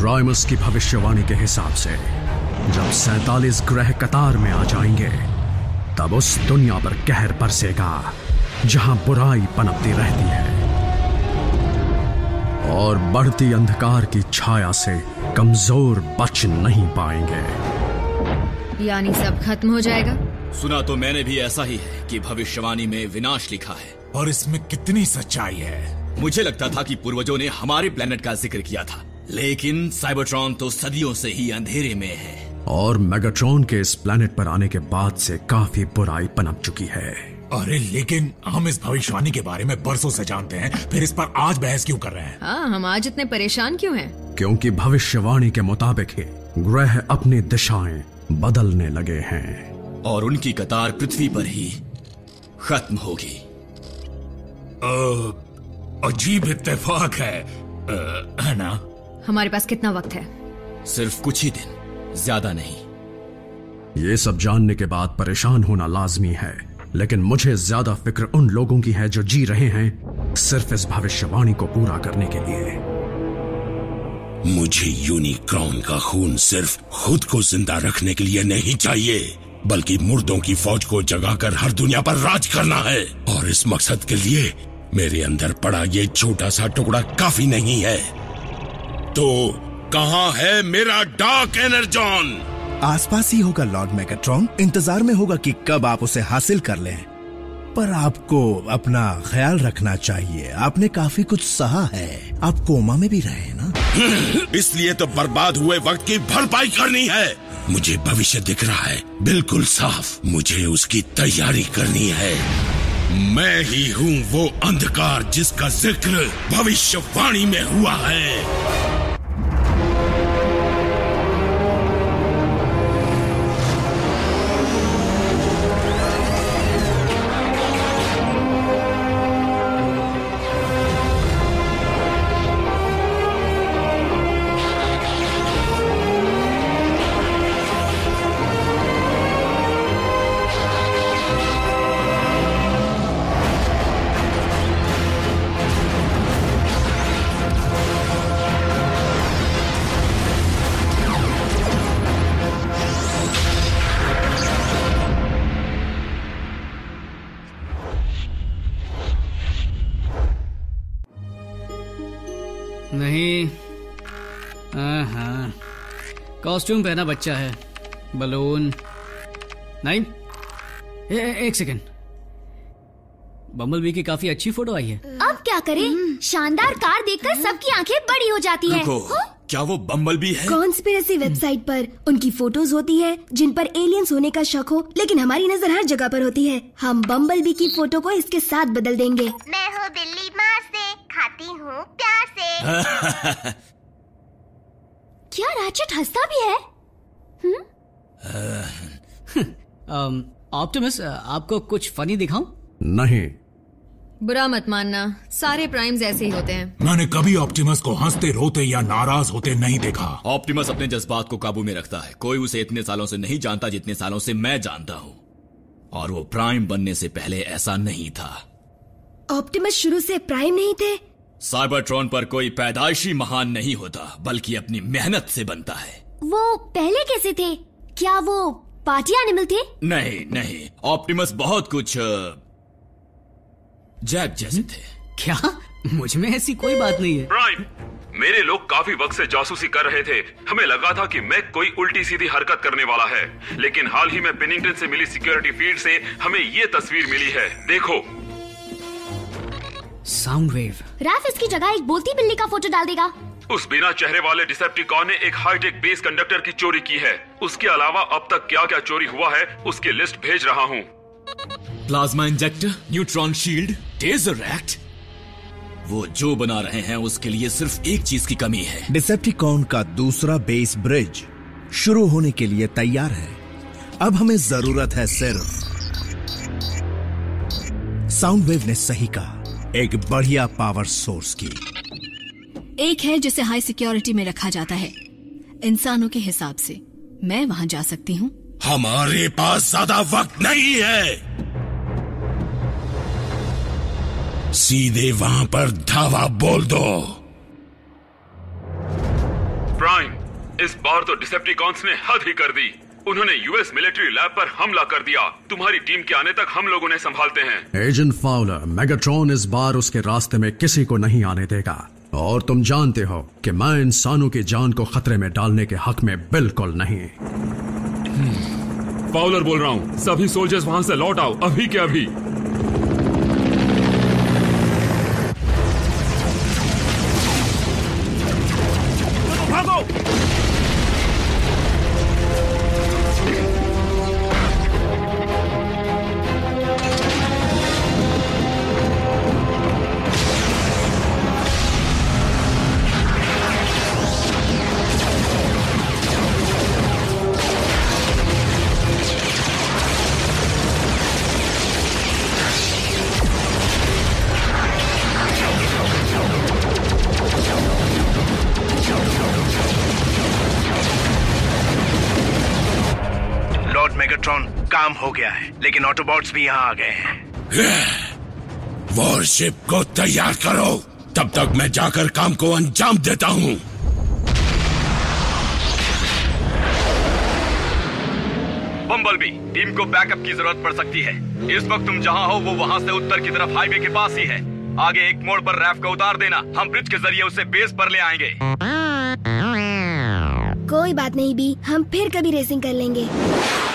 राइमस की भविष्यवाणी के हिसाब से जब 47 ग्रह कतार में आ जाएंगे तब उस दुनिया पर कहर बरसेगा जहां बुराई पनपती रहती है और बढ़ती अंधकार की छाया से कमजोर बच नहीं पाएंगे। यानी सब खत्म हो जाएगा? सुना तो मैंने भी ऐसा ही है कि भविष्यवाणी में विनाश लिखा है। और इसमें कितनी सच्चाई है? मुझे लगता था कि पूर्वजों ने हमारे प्लेनेट का जिक्र किया था, लेकिन साइबरट्रॉन तो सदियों से ही अंधेरे में है। और मेगाट्रॉन के इस प्लेनेट पर आने के बाद से काफी बुराई पनप चुकी है। अरे लेकिन हम इस भविष्यवाणी के बारे में बरसों से जानते हैं, फिर इस पर आज बहस क्यों कर रहे हैं? हाँ, हम आज इतने परेशान क्यों हैं? क्योंकि भविष्यवाणी के मुताबिक ही ग्रह अपनी दिशाएं बदलने लगे हैं और उनकी कतार पृथ्वी पर ही खत्म होगी। अजीब इत्तेफाक है ना? हमारे पास कितना वक्त है? सिर्फ कुछ ही दिन, ज्यादा नहीं। ये सब जानने के बाद परेशान होना लाजमी है, लेकिन मुझे ज्यादा फिक्र उन लोगों की है जो जी रहे हैं सिर्फ इस भविष्यवाणी को पूरा करने के लिए। मुझे यूनिक्रॉन का खून सिर्फ खुद को जिंदा रखने के लिए नहीं चाहिए, बल्कि मुर्दों की फौज को जगाकर हर दुनिया पर राज करना है। और इस मकसद के लिए मेरे अंदर पड़ा ये छोटा सा टुकड़ा काफी नहीं है। तो कहाँ है मेरा डार्क एनर्जॉन? आसपास ही होगा लॉर्ड मेगाट्रॉन। इंतजार में होगा कि कब आप उसे हासिल कर लें। पर आपको अपना ख्याल रखना चाहिए, आपने काफी कुछ सहा है। आप कोमा में भी रहे ना? इसलिए तो बर्बाद हुए वक्त की भरपाई करनी है। मुझे भविष्य दिख रहा है, बिल्कुल साफ। मुझे उसकी तैयारी करनी है। मैं ही हूँ वो अंधकार जिसका जिक्र भविष्यवाणी में हुआ है। नहीं, हाँ, कॉस्ट्यूम पहना बच्चा है, बलून नहीं। एक सेकंड, बम्बलबी की काफी अच्छी फोटो आई है। अब क्या करें? शानदार कार देखकर सबकी आंखें बड़ी हो जाती हैं। क्या वो बम्बलबी है? कॉन्स्पिरेसी वेबसाइट पर उनकी फोटोज होती है जिन पर एलियंस होने का शक हो, लेकिन हमारी नजर हर जगह पर होती है। हम बम्बलबी की फोटो को इसके साथ बदल देंगे। मैं हूँ बिल्ली मार से, खाती हूँ प्यार से। क्या राचेट हंसता भी है? ऑप्टिमस, आपको कुछ फनी दिखाऊं? नहीं। बुरा मत मानना, सारे प्राइम्स ऐसे ही होते हैं। मैंने कभी ऑप्टिमस को हंसते, रोते या नाराज होते नहीं देखा। ऑप्टिमस अपने जज्बात को काबू में रखता है। कोई उसे इतने सालों से नहीं जानता जितने सालों से मैं जानता हूँ, और वो प्राइम बनने से पहले ऐसा नहीं था। ऑप्टिमस शुरू से प्राइम नहीं थे? साइबरट्रॉन पर कोई पैदाइशी महान नहीं होता, बल्कि अपनी मेहनत से बनता है। वो पहले कैसे थे? क्या वो पार्टी एनिमल थे? नहीं, ऑप्टिमस बहुत कुछ जैक जैसे थे। क्या? मुझ में ऐसी कोई बात नहीं है। प्राइम, मेरे लोग काफी वक्त से जासूसी कर रहे थे। हमें लगा था कि मैक कोई उल्टी सीधी हरकत करने वाला है, लेकिन हाल ही में पेनिंगटन से मिली सिक्योरिटी फीड से हमें ये तस्वीर मिली है। देखो, साउंड वेव। रैफ इसकी जगह एक बोलती बिल्ली का फोटो डाल देगा। उस बिना चेहरे वाले डिसेप्टिकॉन ने एक हाईटेक बेस कंडक्टर की चोरी की है। उसके अलावा अब तक क्या क्या चोरी हुआ है उसकी लिस्ट भेज रहा हूँ। Plasma injector, neutron shield, tesseract. वो जो बना रहे हैं उसके लिए सिर्फ एक चीज की कमी है। डिसेप्टिकॉन का दूसरा बेस ब्रिज शुरू होने के लिए तैयार है। अब हमें जरूरत है सिर्फ, साउंड वेव ने सही कहा, एक बढ़िया पावर सोर्स की। एक है जिसे हाई सिक्योरिटी में रखा जाता है इंसानों के हिसाब से। मैं वहां जा सकती हूँ। हमारे पास ज्यादा वक्त नहीं है, सीधे वहां पर धावा बोल दो। प्राइम, इस बार तो डिसेप्टिकॉन्स ने हद ही कर दी। उन्होंने यूएस मिलिट्री लैब पर हमला कर दिया। तुम्हारी टीम के आने तक हम लोग उन्हें संभालते हैं। एजेंट फाउलर, मेगाट्रॉन इस बार उसके रास्ते में किसी को नहीं आने देगा। और तुम जानते हो कि मैं इंसानों की जान को खतरे में डालने के हक में बिल्कुल नहीं। फाउलर बोल रहा हूँ, सभी सोल्जर्स वहां से लौट आओ, अभी के अभी। मेगाट्रॉन, काम हो गया है, लेकिन ऑटोबॉट्स भी यहाँ आ गए हैं। वॉरशिप को तैयार करो, तब तक मैं जाकर काम को अंजाम देता हूँ। बम्बलबी, टीम को बैकअप की जरूरत पड़ सकती है। इस वक्त तुम जहाँ हो वो वहाँ से उत्तर की तरफ हाईवे के पास ही है। आगे एक मोड़ पर रैफ को उतार देना, हम ब्रिज के जरिए उसे बेस पर ले आएंगे। कोई बात नहीं बी, हम फिर कभी रेसिंग कर लेंगे।